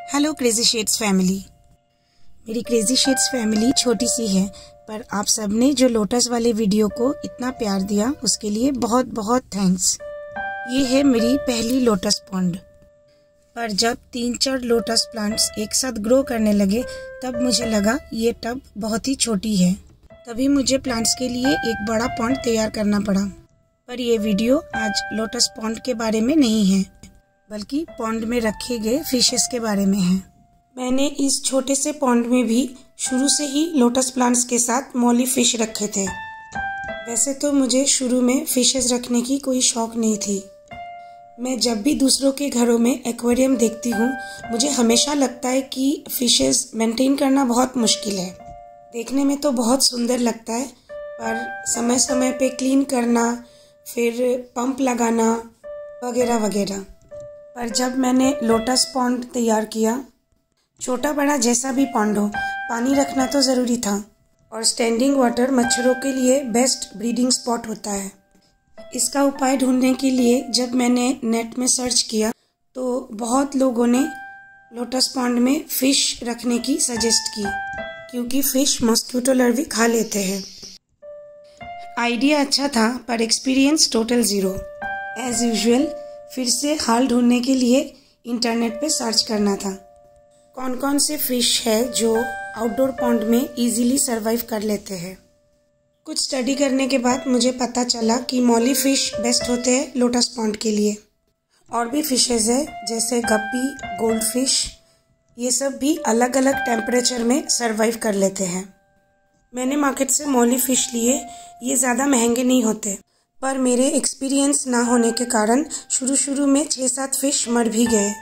Hello crazy shades family. मेरी crazy shades family छोटी सी है, पर आप सबने जो लोटस वाले वीडियो को इतना प्यार दिया उसके लिए बहुत बहुत थैंक्स। ये है मेरी पहली लोटस पॉन्ड। पर जब 3-4 लोटस प्लांट्स एक साथ ग्रो करने लगे तब मुझे लगा ये टब बहुत ही छोटी है। तभी मुझे प्लांट्स के लिए एक बड़ा पॉन्ड तैयार करना पड़ा। पर ये वीडियो आज लोटस पॉन्ड के बारे में नहीं है, बल्कि पॉन्ड में रखे गए फिशेस के बारे में है। मैंने इस छोटे से पॉन्ड में भी शुरू से ही लोटस प्लांट्स के साथ मॉली फिश रखे थे। वैसे तो मुझे शुरू में फिशेस रखने की कोई शौक नहीं थी। मैं जब भी दूसरों के घरों में एक्वेरियम देखती हूँ, मुझे हमेशा लगता है कि फिशेस मेंटेन करना बहुत मुश्किल है। देखने में तो बहुत सुंदर लगता है, पर समय समय पे क्लीन करना, फिर पंप लगाना वगैरह वगैरह। पर जब मैंने लोटस पॉन्ड तैयार किया, छोटा बड़ा जैसा भी पॉन्ड हो, पानी रखना तो ज़रूरी था। और स्टैंडिंग वाटर मच्छरों के लिए बेस्ट ब्रीडिंग स्पॉट होता है। इसका उपाय ढूंढने के लिए जब मैंने नेट में सर्च किया तो बहुत लोगों ने लोटस पॉन्ड में फ़िश रखने की सजेस्ट की, क्योंकि फ़िश मॉस्किटो लार्वा खा लेते हैं। आइडिया अच्छा था, पर experience total zero. As usual फिर से हाल ढूंढने के लिए इंटरनेट पे सर्च करना था। कौन कौन से फिश है जो आउटडोर पॉन्ड में इजीली सरवाइव कर लेते हैं। कुछ स्टडी करने के बाद मुझे पता चला कि मॉली फिश बेस्ट होते हैं लोटस पॉन्ड के लिए। और भी फिशेज है जैसे गप्पी, गोल्ड फिश, ये सब भी अलग अलग टेम्परेचर में सरवाइव कर लेते हैं। मैंने मार्केट से मॉली फिश लिए, ये ज़्यादा महंगे नहीं होते, पर मेरे एक्सपीरियंस ना होने के कारण शुरू में 6-7 फिश मर भी गए।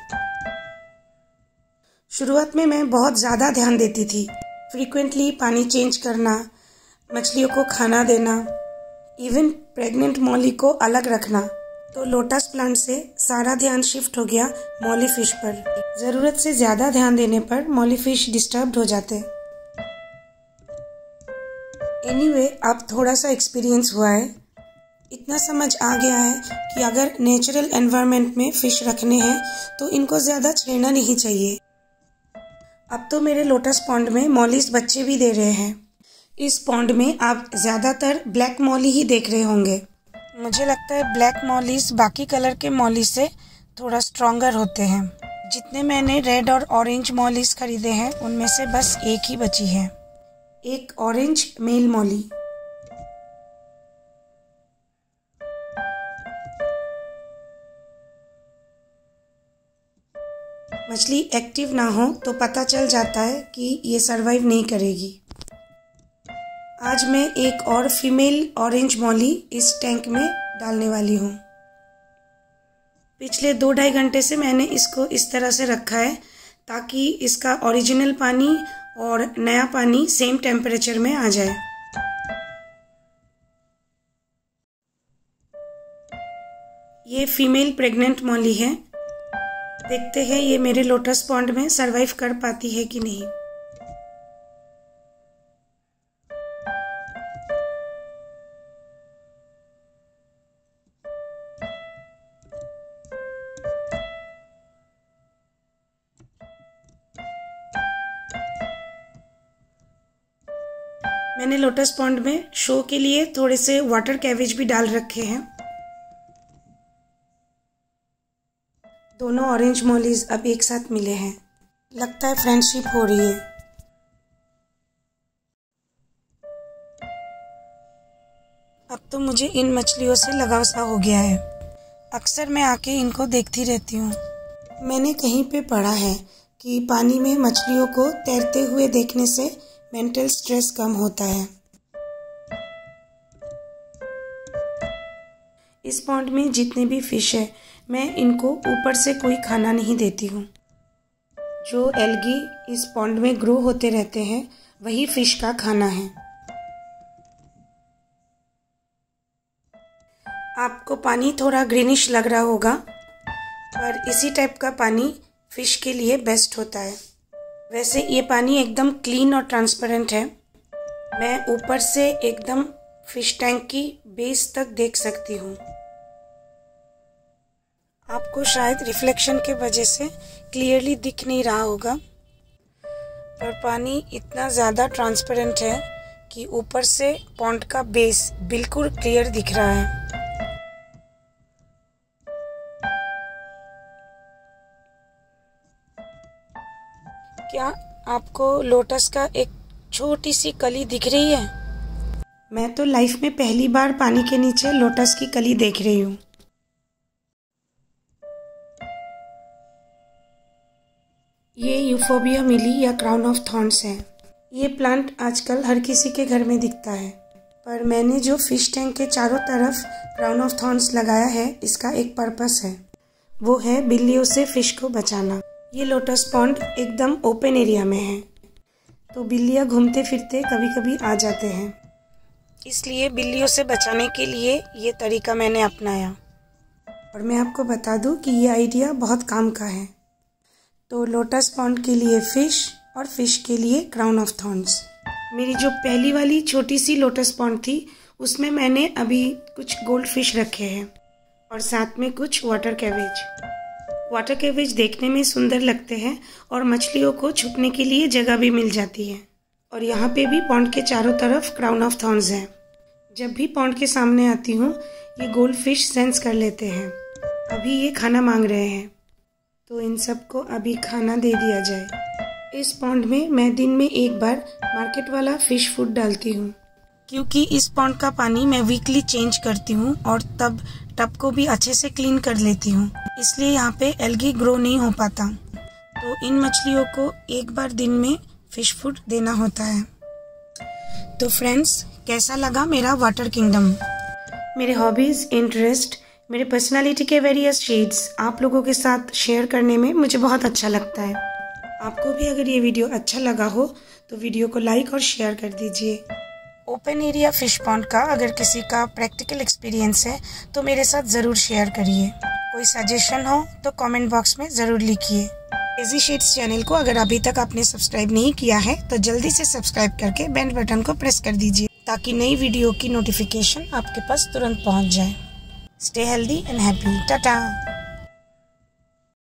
शुरुआत में मैं बहुत ज़्यादा ध्यान देती थी, फ्रीक्वेंटली पानी चेंज करना, मछलियों को खाना देना, इवन प्रेग्नेंट मॉली को अलग रखना। तो लोटस प्लांट से सारा ध्यान शिफ्ट हो गया मॉली फिश पर। ज़रूरत से ज़्यादा ध्यान देने पर मॉली फिश डिस्टर्ब हो जाते। एनीवे, अब थोड़ा सा एक्सपीरियंस हुआ है, इतना समझ आ गया है कि अगर नेचुरल एनवायरनमेंट में फ़िश रखने हैं तो इनको ज़्यादा छेड़ना नहीं चाहिए। अब तो मेरे लोटस पॉन्ड में मॉलीज बच्चे भी दे रहे हैं। इस पॉन्ड में आप ज़्यादातर ब्लैक मॉली ही देख रहे होंगे। मुझे लगता है ब्लैक मॉलीज बाकी कलर के मॉली से थोड़ा स्ट्रॉन्गर होते हैं। जितने मैंने रेड और ऑरेंज मॉलीज खरीदे हैं उनमें से बस एक ही बची है, एक ऑरेंज मेल मॉली। मछली एक्टिव ना हो तो पता चल जाता है कि ये सरवाइव नहीं करेगी। आज मैं एक और फीमेल ऑरेंज मॉली इस टैंक में डालने वाली हूँ। पिछले 2-2.5 घंटे से मैंने इसको इस तरह से रखा है ताकि इसका ओरिजिनल पानी और नया पानी सेम टेम्परेचर में आ जाए। ये फीमेल प्रेग्नेंट मॉली है। देखते हैं ये मेरे लोटस पॉन्ड में सरवाइव कर पाती है कि नहीं। मैंने लोटस पॉन्ड में शो के लिए थोड़े से वाटर कैवेज भी डाल रखे हैं। दोनों ऑरेंज मॉलीज अब एक साथ मिले हैं, लगता है फ्रेंडशिप हो रही है। अब तो मुझे इन मछलियों से लगाव सा हो गया है। अक्सर मैं आके इनको देखती रहती हूँ। मैंने कहीं पे पढ़ा है कि पानी में मछलियों को तैरते हुए देखने से मेंटल स्ट्रेस कम होता है। इस पॉन्ड में जितने भी फिश है, मैं इनको ऊपर से कोई खाना नहीं देती हूँ। जो एल्गी इस पॉन्ड में ग्रो होते रहते हैं वही फिश का खाना है। आपको पानी थोड़ा ग्रीनिश लग रहा होगा, पर इसी टाइप का पानी फिश के लिए बेस्ट होता है। वैसे ये पानी एकदम क्लीन और ट्रांसपेरेंट है। मैं ऊपर से एकदम फिश टैंक की बेस तक देख सकती हूँ। आपको शायद रिफ्लेक्शन के वजह से क्लियरली दिख नहीं रहा होगा, पर पानी इतना ज़्यादा ट्रांसपेरेंट है कि ऊपर से पॉन्ड का बेस बिल्कुल क्लियर दिख रहा है। क्या आपको लोटस का एक छोटी सी कली दिख रही है? मैं तो लाइफ में पहली बार पानी के नीचे लोटस की कली देख रही हूँ। ये यूफोबिया मिली या क्राउन ऑफ थॉर्न्स है। ये प्लांट आजकल हर किसी के घर में दिखता है, पर मैंने जो फिश टैंक के चारों तरफ क्राउन ऑफ थॉर्न्स लगाया है, इसका एक पर्पस है। वो है बिल्लियों से फिश को बचाना। ये लोटस पॉन्ड एकदम ओपन एरिया में है, तो बिल्लियाँ घूमते फिरते कभी कभी आ जाते हैं, इसलिए बिल्लियों से बचाने के लिए ये तरीका मैंने अपनाया। और मैं आपको बता दूं कि ये आइडिया बहुत काम का है। तो लोटस पॉन्ड के लिए फिश और फिश के लिए क्राउन ऑफ थॉर्न्स। मेरी जो पहली वाली छोटी सी लोटस पॉन्ड थी, उसमें मैंने अभी कुछ गोल्ड फिश रखे हैं और साथ में कुछ वाटर कैवेज। वाटर कैवेज देखने में सुंदर लगते हैं और मछलियों को छुपने के लिए जगह भी मिल जाती है। और यहाँ पे भी पॉन्ड के चारों तरफ क्राउन ऑफ थॉर्न्स है। जब भी पॉन्ड के सामने आती हूँ, ये गोल्ड फिश सेंस कर लेते हैं। अभी ये खाना मांग रहे हैं, तो इन सबको अभी खाना दे दिया जाए। इस पॉन्ड में मैं दिन में एक बार मार्केट वाला फिश फूड डालती हूँ, क्योंकि इस पॉन्ड का पानी मैं वीकली चेंज करती हूँ और तब टब को भी अच्छे से क्लीन कर लेती हूँ, इसलिए यहाँ पे एल्गी ग्रो नहीं हो पाता। तो इन मछलियों को एक बार दिन में फिश फूड देना होता है। तो फ्रेंड्स, कैसा लगा मेरा वाटर किंगडम? मेरे हॉबीज, इंटरेस्ट, मेरे पर्सनालिटी के वेरियस शेड्स आप लोगों के साथ शेयर करने में मुझे बहुत अच्छा लगता है। आपको भी अगर ये वीडियो अच्छा लगा हो तो वीडियो को लाइक और शेयर कर दीजिए। ओपन एरिया फिश पॉन्ड का अगर किसी का प्रैक्टिकल एक्सपीरियंस है तो मेरे साथ ज़रूर शेयर करिए। कोई सजेशन हो तो कमेंट बॉक्स में ज़रूर लिखिए। क्रेजी शेड्स चैनल को अगर अभी तक आपने सब्सक्राइब नहीं किया है तो जल्दी से सब्सक्राइब करके बेल बटन को प्रेस कर दीजिए, ताकि नई वीडियो की नोटिफिकेशन आपके पास तुरंत पहुँच जाए। Stay healthy and happy. Ta-ta.